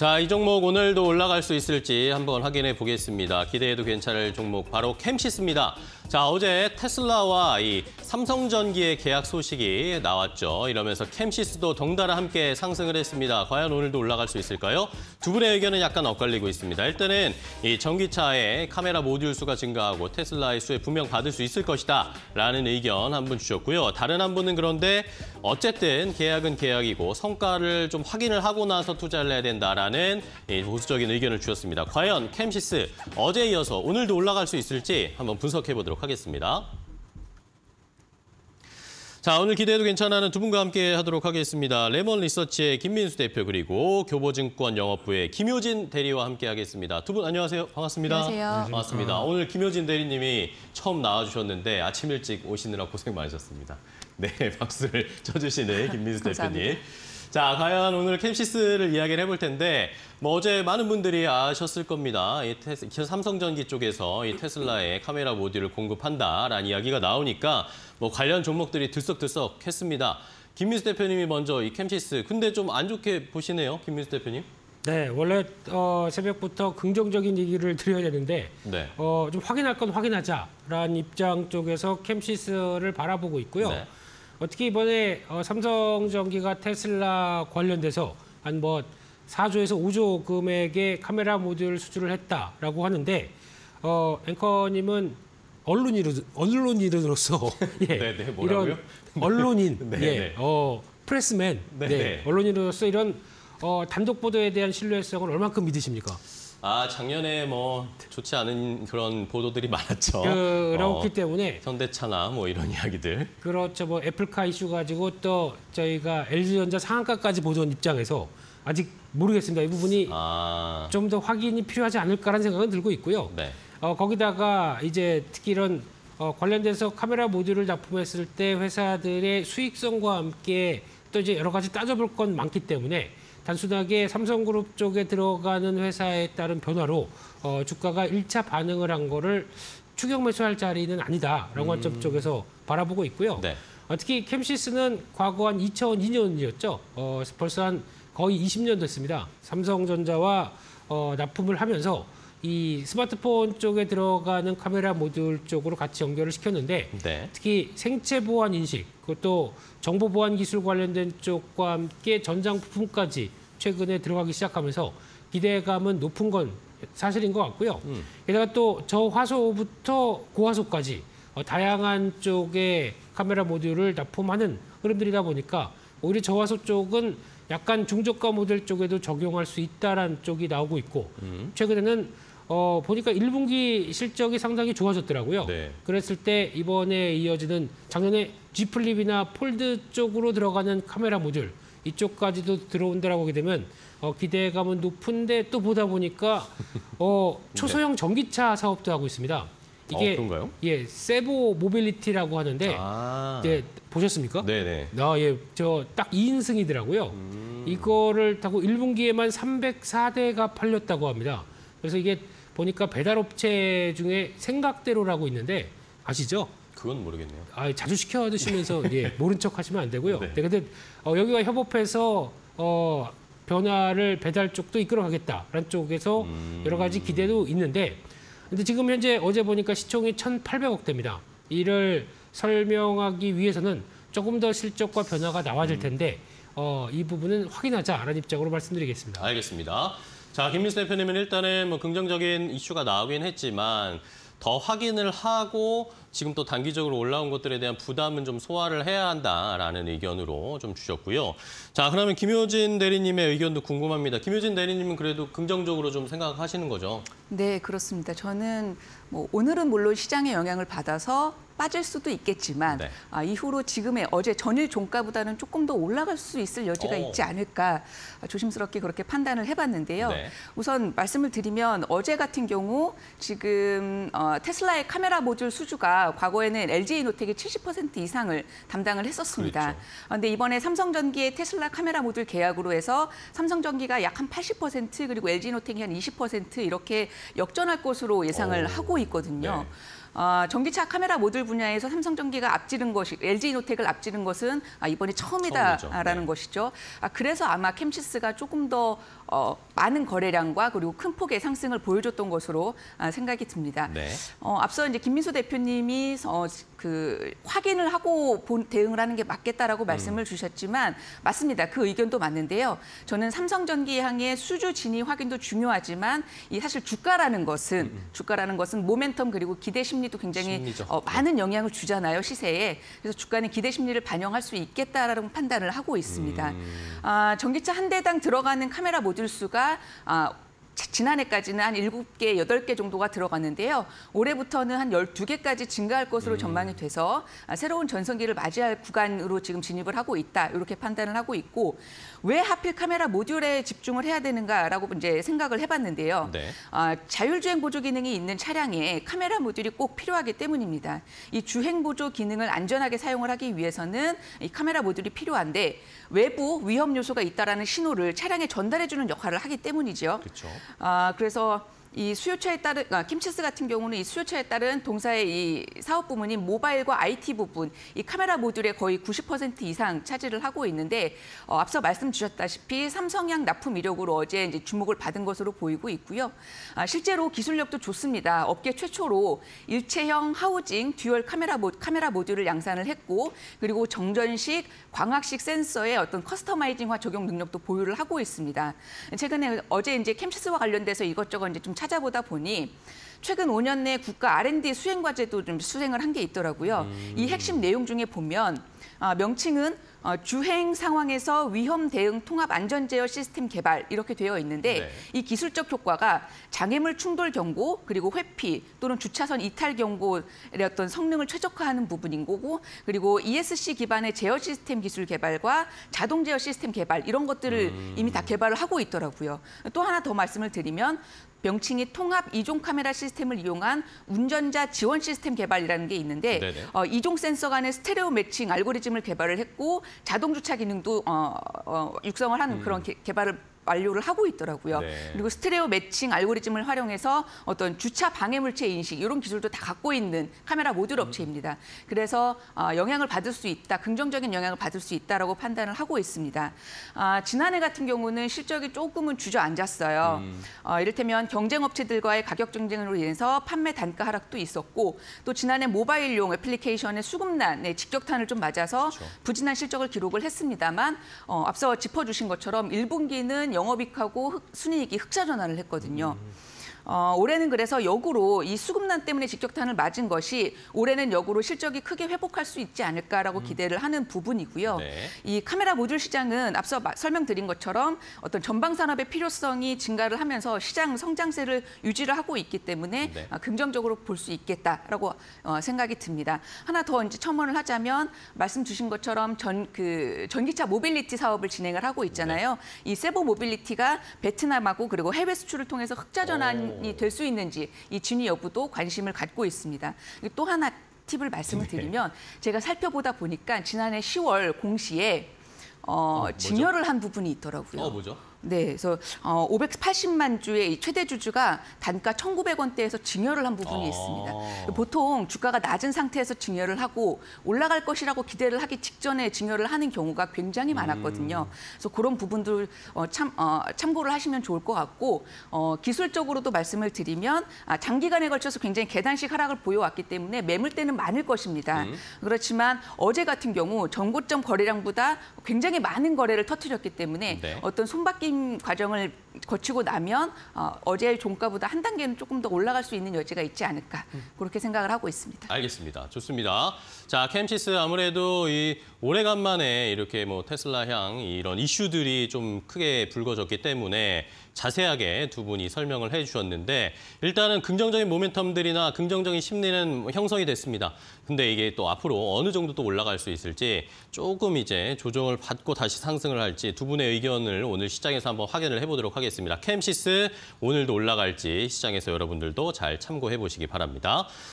자, 이 종목 오늘도 올라갈 수 있을지 한번 확인해 보겠습니다. 기대해도 괜찮을 종목 바로 캠시스입니다. 자, 어제 테슬라와 이 삼성전기의 계약 소식이 나왔죠. 이러면서 캠시스도 덩달아 함께 상승을 했습니다. 과연 오늘도 올라갈 수 있을까요? 두 분의 의견은 약간 엇갈리고 있습니다. 일단은 이 전기차의 카메라 모듈 수가 증가하고 테슬라의 수에 분명 받을 수 있을 것이다 라는 의견 한 분 주셨고요. 다른 한 분은 그런데 어쨌든 계약은 계약이고 성과를 좀 확인을 하고 나서 투자를 해야 된다라는 보수적인 의견을 주셨습니다. 과연 캠시스 어제에 이어서 오늘도 올라갈 수 있을지 한번 분석해 보도록 하겠습니다. 자, 오늘 기대해도 괜찮아는 두 분과 함께 하도록 하겠습니다. 레몬 리서치의 김민수 대표 그리고 교보증권 영업부의 김효진 대리와 함께 하겠습니다. 두 분 안녕하세요. 반갑습니다. 안녕하세요. 반갑습니다. 오늘 김효진 대리님이 처음 나와주셨는데 아침 일찍 오시느라 고생 많으셨습니다. 네, 박수를 쳐주시는 김민수 대표님. 자, 과연 오늘 캠시스를 이야기를 해볼 텐데 어제 많은 분들이 아셨을 겁니다. 삼성전기 쪽에서 이 테슬라의 카메라 모듈을 공급한다라는 이야기가 나오니까 관련 종목들이 들썩들썩했습니다. 김민수 대표님이 먼저 이 캠시스, 근데 좀 안 좋게 보시네요, 김민수 대표님. 네, 원래 새벽부터 긍정적인 얘기를 드려야 되는데 네. 좀 확인할 건 확인하자라는 입장 쪽에서 캠시스를 바라보고 있고요. 네. 특히 이번에 삼성전기가 테슬라 관련돼서 한 4조에서 5조 금액의 카메라 모듈 수주를 했다라고 하는데 앵커님은 언론인으로서 예, 네네, 뭐라고요? 이런 언론인, 네네. 예, 프레스맨, 네네. 네, 언론인으로서 이런 단독 보도에 대한 신뢰성을 얼만큼 믿으십니까? 아, 작년에 좋지 않은 그런 보도들이 많았죠. 그렇기 때문에 현대차나 이런 이야기들. 그렇죠. 애플카 이슈 가지고 또 저희가 LG전자 상한가까지 보던 입장에서 아직 모르겠습니다. 이 부분이 좀 더 확인이 필요하지 않을까라는 생각은 들고 있고요. 네. 거기다가 이제 특히 이런 관련돼서 카메라 모듈을 납품했을 때 회사들의 수익성과 함께 또 이제 여러 가지 따져볼 건 많기 때문에 단순하게 삼성그룹 쪽에 들어가는 회사에 따른 변화로 주가가 1차 반응을 한 거를 추격 매수할 자리는 아니다라는 관점 쪽에서 바라보고 있고요. 네. 특히 캠시스는 과거 한 2002년이었죠. 벌써 한 거의 20년 됐습니다. 삼성전자와 납품을 하면서 이 스마트폰 쪽에 들어가는 카메라 모듈 쪽으로 같이 연결을 시켰는데 네. 특히 생체 보안 인식, 그것도 정보 보안 기술 관련된 쪽과 함께 전장 부품까지 최근에 들어가기 시작하면서 기대감은 높은 건 사실인 것 같고요. 게다가 또 저화소부터 고화소까지 다양한 쪽의 카메라 모듈을 납품하는 흐름들이다 보니까 오히려 저화소 쪽은 약간 중저가 모델 쪽에도 적용할 수 있다라는 쪽이 나오고 있고 최근에는 보니까 1분기 실적이 상당히 좋아졌더라고요. 네. 그랬을 때 이번에 이어지는 작년에 G 플립이나 폴드 쪽으로 들어가는 카메라 모듈 이쪽까지도 들어온다라고 하게 되면 기대감은 높은데 또 보다 보니까 초소형 전기차 사업도 하고 있습니다. 이게 그런가요? 예, 세보 모빌리티라고 하는데 예, 보셨습니까? 네네. 예, 저 딱 2인승이더라고요. 이거를 타고 1분기에만 304대가 팔렸다고 합니다. 그래서 이게 보니까 배달업체 중에 생각대로라고 있는데 아시죠? 그건 모르겠네요. 자주 시켜 드시면서 예, 모른 척 하시면 안 되고요. 네. 네, 근데 여기가 협업해서 변화를 배달 쪽도 이끌어가겠다라는 쪽에서 여러 가지 기대도 있는데 근데 지금 현재 어제 보니까 시총이 1,800억대입니다. 이를 설명하기 위해서는 조금 더 실적과 변화가 나와질 텐데 이 부분은 확인하자라는 입장으로 말씀드리겠습니다. 알겠습니다. 자, 김민수 대표님은 일단은 긍정적인 이슈가 나오긴 했지만 더 확인을 하고 지금 또 단기적으로 올라온 것들에 대한 부담은 좀 소화를 해야 한다라는 의견으로 좀 주셨고요. 자, 그러면 김효진 대리님의 의견도 궁금합니다. 김효진 대리님은 그래도 긍정적으로 좀 생각하시는 거죠? 네, 그렇습니다. 저는 오늘은 물론 시장의 영향을 받아서 빠질 수도 있겠지만 네. 이후로 지금의 어제 전일 종가보다는 조금 더 올라갈 수 있을 여지가 있지 않을까 조심스럽게 그렇게 판단을 해봤는데요. 네. 우선 말씀을 드리면 어제 같은 경우 지금 테슬라의 카메라 모듈 수주가 과거에는 LG이노텍이 70% 이상을 담당을 했었습니다. 그런데 이번에 삼성전기의 테슬라 카메라 모듈 계약으로 해서 삼성전기가 약 한 80% 그리고 LG이노텍이 한 20% 이렇게 역전할 것으로 예상을 하고 있거든요. 네. 전기차 카메라 모듈 분야에서 삼성전기가 앞지른 것이 LG이노텍을 앞지른 것은 이번이 처음이다라는 네. 것이죠. 그래서 아마 캠시스가 조금 더 많은 거래량과 그리고 큰 폭의 상승을 보여줬던 것으로 생각이 듭니다. 네. 앞서 이제 김민수 대표님이 확인을 하고 대응을 하는 게 맞겠다라고 말씀을 주셨지만 맞습니다. 그 의견도 맞는데요. 저는 삼성전기항의 수주 진위 확인도 중요하지만 이 사실 주가라는 것은 모멘텀 그리고 기대 심리도 굉장히 많은 영향을 주잖아요, 시세에. 그래서 주가는 기대 심리를 반영할 수 있겠다라는 판단을 하고 있습니다. 전기차 한 대당 들어가는 카메라 모듈 수가 지난해까지는 한 7개, 8개 정도가 들어갔는데요. 올해부터는 한 12개까지 증가할 것으로 전망이 돼서 새로운 전성기를 맞이할 구간으로 지금 진입을 하고 있다. 이렇게 판단을 하고 있고 왜 하필 카메라 모듈에 집중을 해야 되는가라고 이제 생각을 해봤는데요. 네. 자율주행 보조 기능이 있는 차량에 카메라 모듈이 꼭 필요하기 때문입니다. 이 주행 보조 기능을 안전하게 사용을 하기 위해서는 이 카메라 모듈이 필요한데 외부 위험 요소가 있다라는 신호를 차량에 전달해주는 역할을 하기 때문이죠. 그렇죠. 그래서 이 수요처에 따른 킴치스 같은 경우는 이 수요처에 따른 동사의 이 사업 부문인 모바일과 IT 부분, 이 카메라 모듈의 거의 90% 이상 차지를 하고 있는데 앞서 말씀 주셨다시피 삼성향 납품 이력으로 어제 이제 주목을 받은 것으로 보이고 있고요. 실제로 기술력도 좋습니다. 업계 최초로 일체형 하우징 듀얼 카메라 모듈을 양산을 했고 그리고 정전식, 광학식 센서의 어떤 커스터마이징화 적용 능력도 보유를 하고 있습니다. 최근에 어제 이제 킴치스와 관련돼서 이것저것 이제 좀 찾아보다 보니 최근 5년 내 국가 R&D 수행 과제도 좀 수행을 한 게 있더라고요. 이 핵심 내용 중에 보면 명칭은 주행 상황에서 위험 대응 통합 안전 제어 시스템 개발 이렇게 되어 있는데 네. 이 기술적 효과가 장애물 충돌 경고 그리고 회피 또는 주차선 이탈 경고의 어떤 성능을 최적화하는 부분인 거고 그리고 ESC 기반의 제어 시스템 기술 개발과 자동 제어 시스템 개발 이런 것들을 이미 다 개발을 하고 있더라고요. 또 하나 더 말씀을 드리면 명칭이 통합 이종 카메라 시스템을 이용한 운전자 지원 시스템 개발이라는 게 있는데 이종 센서 간의 스테레오 매칭 알고리즘을 개발을 했고 자동 주차 기능도 육성을 하는 그런 개발을 완료를 하고 있더라고요. 네. 그리고 스테레오 매칭 알고리즘을 활용해서 어떤 주차 방해 물체 인식 이런 기술도 다 갖고 있는 카메라 모듈 업체입니다. 그래서 영향을 받을 수 있다, 긍정적인 영향을 받을 수 있다라고 판단을 하고 있습니다. 지난해 같은 경우는 실적이 조금은 주저앉았어요. 이를테면 경쟁 업체들과의 가격 경쟁으로 인해서 판매 단가 하락도 있었고 또 지난해 모바일용 애플리케이션의 수급난에 직격탄을 좀 맞아서 부진한 실적을 기록을 했습니다만 앞서 짚어주신 것처럼 1분기는 영업이익하고 순이익이 흑자 전환을 했거든요. 올해는 그래서 역으로 이 수급난 때문에 직격탄을 맞은 것이 올해는 역으로 실적이 크게 회복할 수 있지 않을까라고 기대를 하는 부분이고요. 네. 이 카메라 모듈 시장은 앞서 설명드린 것처럼 어떤 전방 산업의 필요성이 증가를 하면서 시장 성장세를 유지를 하고 있기 때문에 긍정적으로 볼 수 있겠다라고 생각이 듭니다. 하나 더 이제 첨언을 하자면 말씀 주신 것처럼 전기차 모빌리티 사업을 진행을 하고 있잖아요. 이 세보 모빌리티가 베트남하고 그리고 해외 수출을 통해서 흑자 전환 이 될 수 있는지 이 진위 여부도 관심을 갖고 있습니다. 또 하나 팁을 말씀을 드리면 제가 살펴보다 보니까 지난해 10월 공시에 증여를 한 부분이 있더라고요. 뭐죠? 네, 그래서 580만 주의 최대 주주가 단가 1,900원대에서 증여를 한 부분이 있습니다. 보통 주가가 낮은 상태에서 증여를 하고 올라갈 것이라고 기대를 하기 직전에 증여를 하는 경우가 굉장히 많았거든요. 그래서 그런 부분들 참고를 하시면 좋을 것 같고 기술적으로도 말씀을 드리면 장기간에 걸쳐서 굉장히 계단식 하락을 보여왔기 때문에 매물대는 많을 것입니다. 그렇지만 어제 같은 경우 전고점 거래량보다 굉장히 많은 거래를 터뜨렸기 때문에 어떤 손바뀜 과정을 거치고 나면 어제의 종가보다 한 단계는 조금 더 올라갈 수 있는 여지가 있지 않을까 그렇게 생각을 하고 있습니다. 알겠습니다. 좋습니다. 자, 캠시스 아무래도 이 오래간만에 이렇게 뭐 테슬라향 이런 이슈들이 좀 크게 불거졌기 때문에 자세하게 두 분이 설명을 해주셨는데 일단은 긍정적인 모멘텀들이나 긍정적인 심리는 형성이 됐습니다. 근데 이게 또 앞으로 어느 정도 또 올라갈 수 있을지 조금 이제 조정을 받고 다시 상승을 할지 두 분의 의견을 오늘 시장에서 한번 확인을 해보도록 하겠습니다. 캠시스 오늘도 올라갈지 시장에서 여러분들도 잘 참고해 보시기 바랍니다.